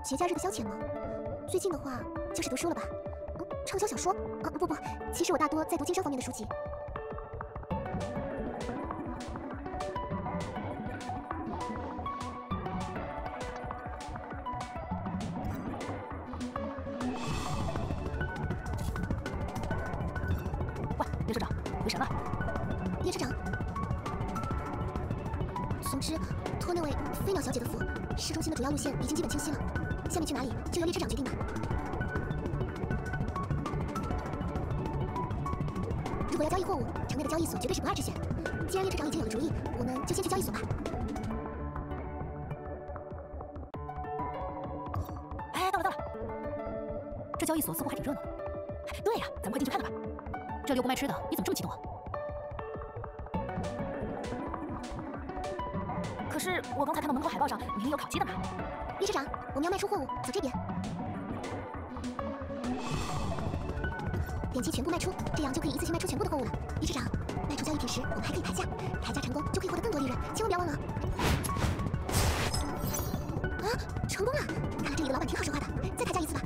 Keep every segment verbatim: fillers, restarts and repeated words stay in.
节假日的消遣吗？最近的话就是读书了吧？嗯，畅销小说？嗯，不不，其实我大多在读经商方面的书籍。 喂，叶社长，回神了。 叶社长。总之，托那位飞鸟小姐的福，市中心的主要路线已经基本清晰了，下面去哪里就由列车长决定吧。如果要交易货物，城内的交易所绝对是不二之选。既然列车长已经有了主意，我们就先去交易所吧。 哎，到了到了，这交易所似乎还挺热闹的。对呀，咱们快进去看看吧。这里有不卖吃的，你怎么这么激动啊？可是我刚才看到门口海报上明明有烤鸡的嘛。 列车长，我们要卖出货物，走这边。点击全部卖出，这样就可以一次性卖出全部的货物了。列车长，卖出交易品时，我们还可以抬价，抬价成功就可以获得更多利润，千万不要忘了。啊，成功了！看来这里的老板挺好说话的，再抬价一次吧。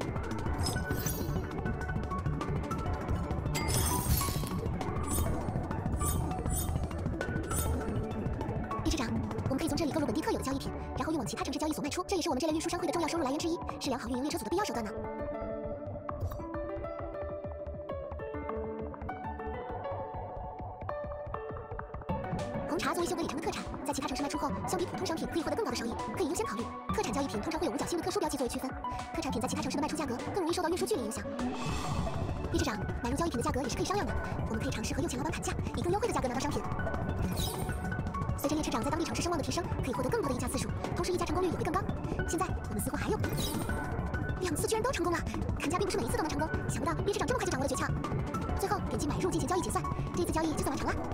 列车长，我们可以从这里购入本地特有的交易品，然后运往其他城市交易所卖出，这也是我们这类运输商会的重要收入来源之一，是良好运营列车组的必要手段呢。红茶作为修格里城的特产，在其他城市卖出后，相比普通商品可以获得更高的收益，可以优先考虑。特产交易品通常会有五角星的特殊标记作为区分，特产品在其他城市的卖出价格更容易受到运输距离影响。列车长，买入交易品的价格也是可以商量的，我们可以尝试和用钱老板谈价，以更优惠的价格拿到商品。随着列车长在当地城市声望的提升，可以获得更多的议价次数，同时议价成功率也会更高。现在我们似乎还有两次居然都成功了，砍价并不是每一次都能成功，想不到列车长这么快就掌握了诀窍。最后点击买入进行交易结算，这次交易就算完成了。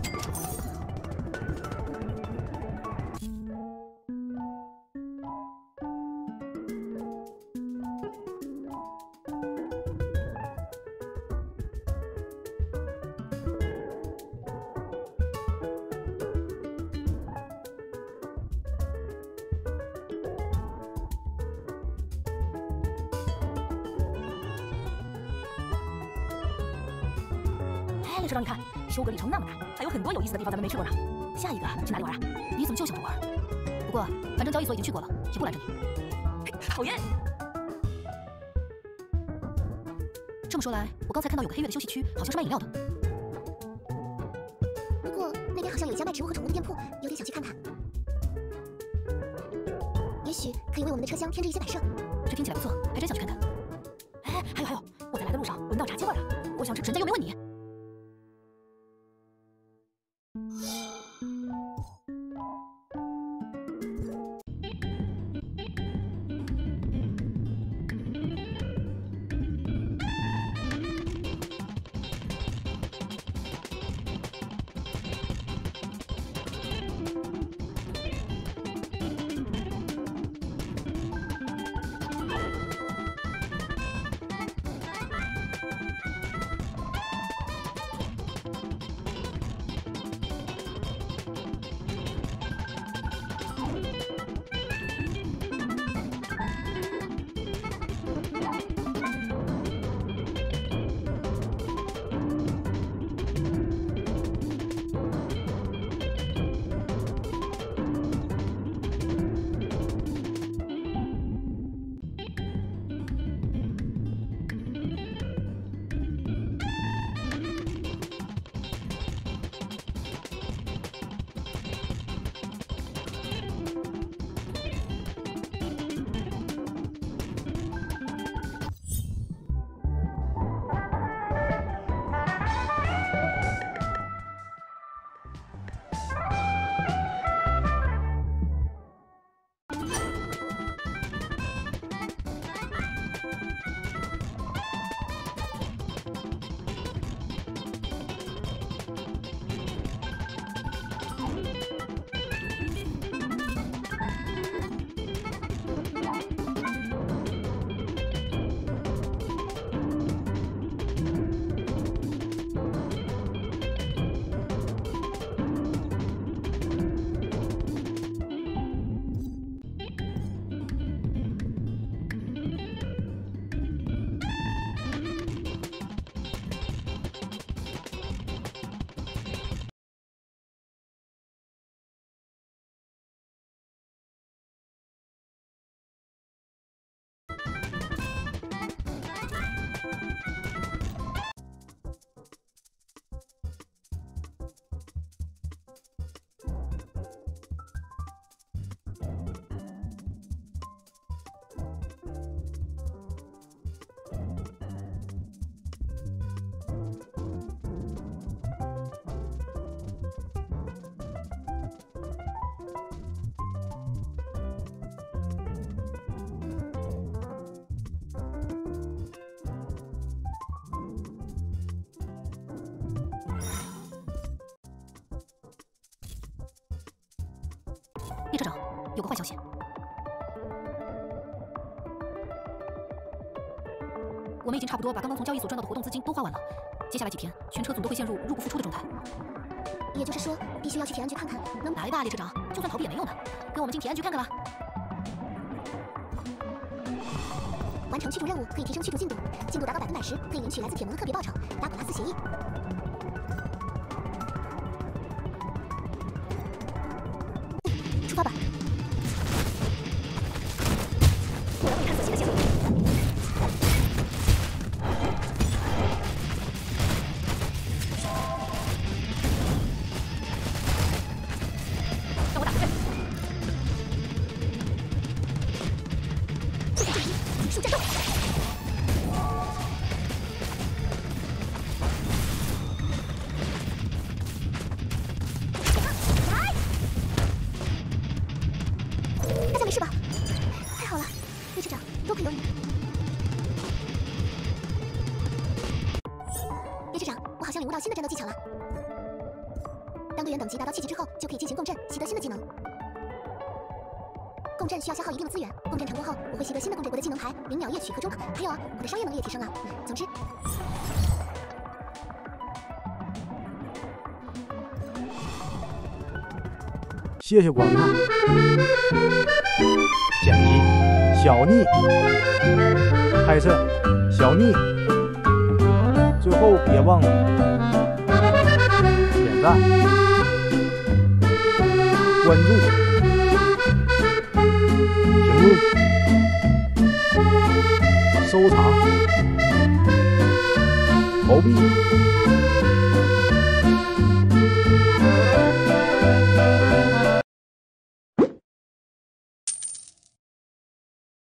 列车长，你看，修格里城那么大，还有很多有意思的地方咱们没去过呢。下一个去哪里玩啊？你怎么就喜欢玩？不过反正交易所已经去过了，也不拦着你。讨厌。这么说来，我刚才看到有个黑月的休息区，好像是卖饮料的。 不过那边好像有一家卖植物和宠物的店铺，有点想去看看。也许可以为我们的车厢添置一些摆设。 这听起来不错，还真想去看看。哎，还有还有，我在来的路上闻到炸鸡味了，我想吃，人家又没问你。 有个坏消息。我们已经差不多把刚刚从交易所赚到的活动资金都花完了，接下来几天全车组都会陷入入不敷出的状态。 也就是说，必须要去铁安局看看，能来吧，列车长，就算逃避也没用的，跟我们进铁安局看看吧。 完成驱逐任务可以提升驱逐进度，进度达到百分百时可以领取来自铁盟的特别报酬——达古拉斯协议。出发吧！我要为你探索新的线路。 让我打开。 就在这里，结束战斗。大家没事吧？太好了，列车长，多亏有你。列车长，我好像领悟到新的战斗技巧了。当队员等级达到七级之后，就可以进行共振，习得新的技能。共振需要消耗一定的资源，共振成功后，我会习得新的共振国的技能牌，零秒夜曲和中。还有啊，我的商业能力也提升了。总之， 谢谢观看。剪辑小逆，拍摄小逆。最后别忘了点赞、关注、评论、收藏、投币。